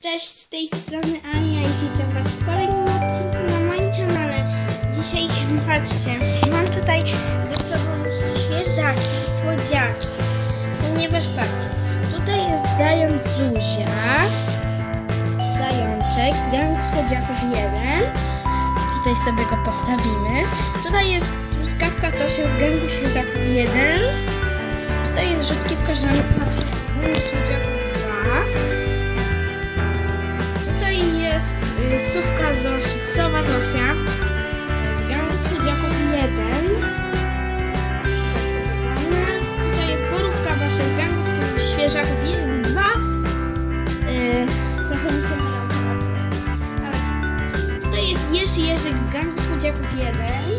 Cześć, z tej strony Ania i witam Was w kolejnym odcinku na moim kanale. Dzisiaj, patrzcie, mam tutaj ze sobą świeżaki, słodziaki. Ponieważ patrzcie, tutaj jest zając Zuzia, zajączek z gangu słodziaków 1. Tutaj sobie go postawimy. Tutaj jest truskawka Tosia z gangu świeżaków 1. Tutaj jest rzutkiewka Żanka z gangu słodziaków 2. Jest sowa Zosia z gangu słodziaków 1. Tutaj sobie damy. Tutaj jest borówka Basia z gangu świeżaków 1, 2. Trochę mi się mylą teraz, ale co? Tutaj jest Jerzyk z gangu słodziaków 1.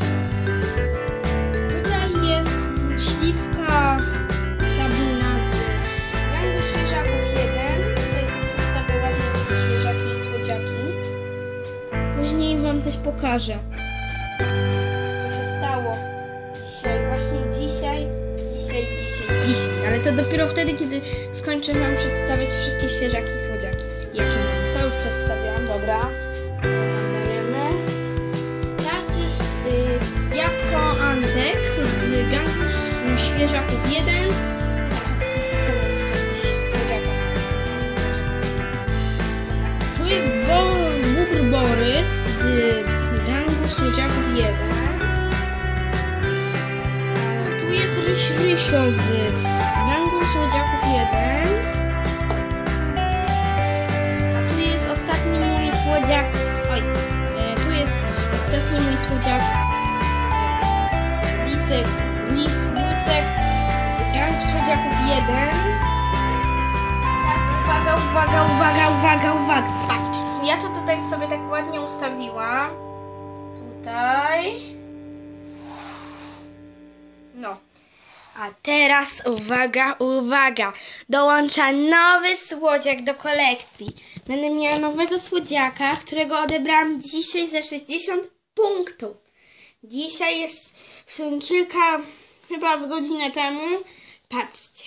Tutaj jest śliwka Sabina z gangu świeżaków 1. Tutaj sobie postawię ładnie świeżaki i słodziaki. Później Wam coś pokażę, co się stało dzisiaj, właśnie dzisiaj, ale to dopiero wtedy, kiedy skończę Wam przedstawiać wszystkie świeżaki i słodziaki, jakie mam. To już przedstawiłam, dobra, to dajemy. Teraz jest jabłko Antek z gangu świeżaków 1. Teraz chcę mówić o jakichś słodziakach. Tu jest bóbr Borys z gangu słodziaków 1. Tu jest Rysio z gangu słodziaków 1. A tu jest ostatni mój słodziak. Tu jest ostatni mój słodziak. Lucek z gangu słodziaków 1. Teraz uwaga. Patrzcie. Ja to tutaj sobie tak ładnie ustawiłam. Tutaj. No. A teraz uwaga. Dołącza nowy słodziak do kolekcji. Będę miała nowego słodziaka, którego odebrałam dzisiaj za 60 punktów. Dzisiaj jeszcze chyba z godzinę temu. Patrzcie.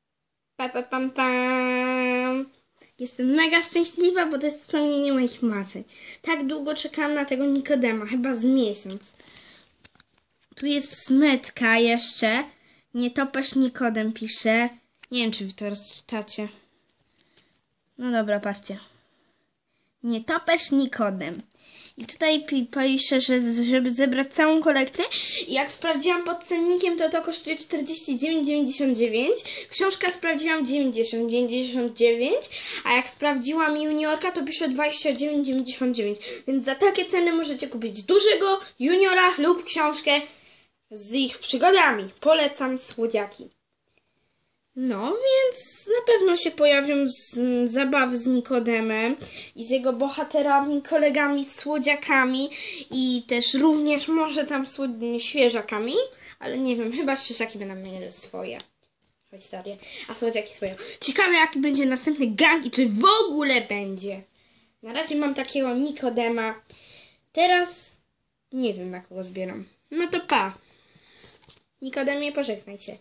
Pam. Jestem mega szczęśliwa, bo to jest spełnienie moich marzeń. Tak długo czekałam na tego Nikodema, chyba z miesiąc. Tu jest smetka jeszcze. Nietoperz Nikodem pisze. Nie wiem, czy wy to rozczytacie. No dobra, patrzcie. Nietoperz Nikodem. I tutaj pisze, że żeby zebrać całą kolekcję. I jak sprawdziłam pod cennikiem, to kosztuje 49,99. Książka sprawdziłam 90,99. A jak sprawdziłam juniorka, to pisze 29,99. Więc za takie ceny możecie kupić dużego juniora lub książkę z ich przygodami. Polecam słodziaki. No, więc na pewno się pojawią zabawy z Nikodemem i z jego bohaterami, kolegami, słodziakami i też również może tam świeżakami, ale nie wiem, chyba świeżaki będą mieli swoje historie, a słodziaki swoje. Ciekawe, jaki będzie następny gang i czy w ogóle będzie. Na razie mam takiego Nikodema. Teraz nie wiem, na kogo zbieram. No to pa. Nikodemie, pożegnaj się.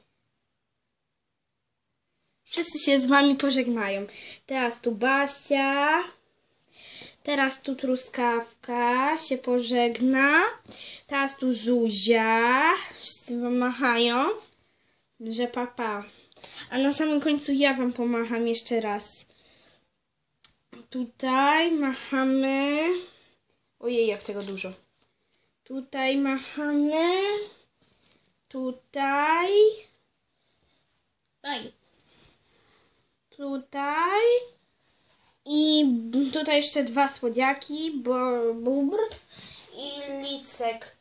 Wszyscy się z wami pożegnają. Teraz tu Basia. Teraz tu truskawka się pożegna. Teraz tu Zuzia. Wszyscy wam machają. Że papa. A na samym końcu ja wam pomacham jeszcze raz. Tutaj machamy. Ojej, jak tego dużo. Tutaj machamy. Tutaj. Tutaj. I tutaj jeszcze dwa słodziaki, bóbr i licek.